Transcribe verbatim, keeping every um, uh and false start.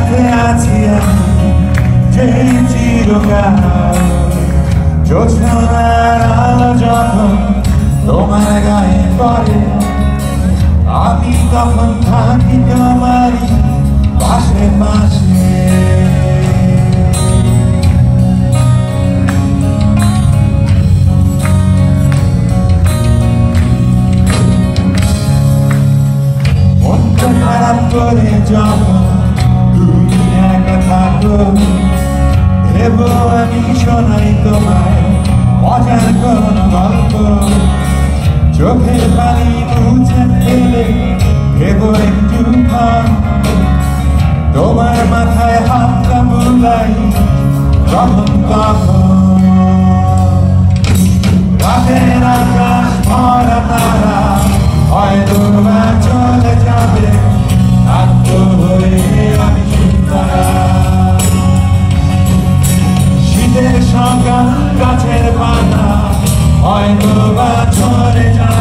সাথে আছি আমি যে চিরকাল জোছনার আলো যখন তোমার গায়ে পড়ে আমি তখন থাকি তোমারই পাশে পাশে মনটা খারাপ করে যখন তুমি একা থাকো দেব আমি শোনাই তোমায় মজার কোন গল্প চোখের পানি মুছে ফেলে দেব একটু ক্ষণ তোমার মাথায় হাতটা বুলাই যখন তখন রাতের আকাশ ভরা তারা হয়তো বা চলে যাবে শান্ত হয়ে আমি সুন্দরা শীতের সকাল গাছের পাতা হয়তো বা চলে যাবে